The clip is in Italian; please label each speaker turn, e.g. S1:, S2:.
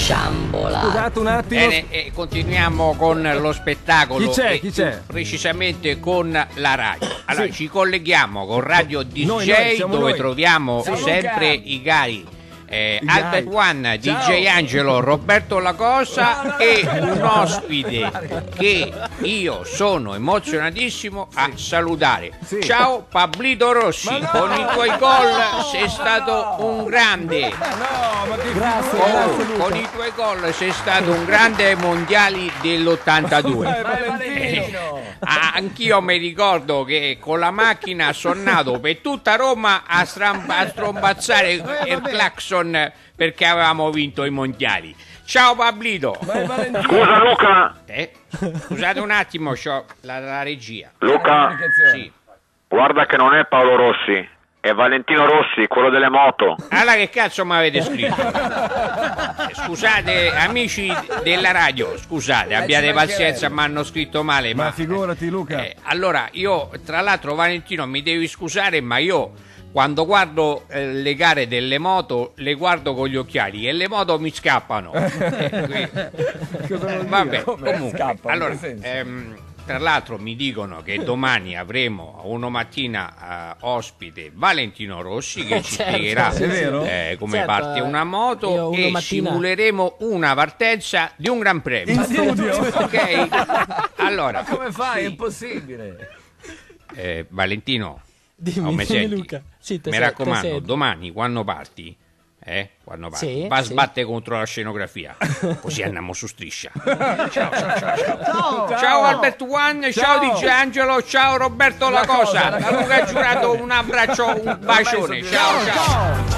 S1: Ciambola.
S2: Scusate un attimo.
S3: Bene, continuiamo con lo spettacolo.
S2: Chi c'è?
S3: e
S2: Chi c'è?
S3: Precisamente con la radio. Allora, ci colleghiamo con Radio DJ,
S2: noi, siamo
S3: dove
S2: noi.
S3: troviamo
S2: Siamo
S3: sempre
S2: cari.
S3: i cari.
S2: I
S3: Albert
S2: cari.
S3: One,
S2: Ciao.
S3: DJ Angelo, Roberto La Cosa
S2: No.
S3: e un ospite che io sono emozionatissimo a salutare.
S2: Sì.
S3: Ciao Pablito Rossi,
S2: no.
S3: con i tuoi gol sei stato un grande.
S2: No, ma che
S4: Grazie,
S2: figura.
S4: grazie, Luca.
S3: Con i tuoi gol sei stato un grande ai mondiali dell'82.
S2: Valentino.
S3: Anch'io mi ricordo che con la macchina sono nato per tutta Roma a strombazzare il clacson perché avevamo vinto i mondiali. Ciao Pablito.
S2: Vai, Valentino.
S5: Scusa Luca,
S3: Scusate un attimo, c'ho la regia.
S5: Luca,
S3: Sì.
S5: guarda che non è Paolo Rossi, è Valentino Rossi, quello delle moto.
S3: Allora che cazzo mi avete scritto? Scusate amici della radio, scusate, abbiate
S2: ci mancherebbe.
S3: pazienza, mi hanno scritto male.
S2: Ma figurati, Luca.
S3: Allora, io tra l'altro Valentino mi devi scusare, ma io quando guardo le gare delle moto le guardo con gli occhiali e le moto mi scappano. Vabbè, comunque,
S2: Scappano,
S3: allora,
S2: in che senso?
S3: tra l'altro mi dicono che domani avremo una mattina ospite Valentino Rossi che ci
S4: Certo,
S3: spiegherà
S2: sì, sì.
S3: come
S4: Certo,
S3: parte una
S4: io
S3: moto
S4: una
S3: e
S4: mattina-
S3: simuleremo una partenza di un gran premio.
S2: In studio?
S3: Ok? Allora,
S2: Ma come fai? È
S3: sì.
S2: impossibile.
S3: Valentino,
S4: Dimmi,
S3: non mi
S4: dimmi,
S3: senti?
S4: Luca. Sì, te
S3: Mi
S4: se- te
S3: raccomando,
S4: sento.
S3: domani quando parti,
S4: Sì,
S3: va a
S4: sì.
S3: sbattere contro la scenografia, così andiamo su striscia.
S2: Ciao.
S3: Ciao Albert One, ciao DJ Angelo, ciao Roberto La Cosa, da Luca Giurato un abbraccio, un bacione, ciao ciao.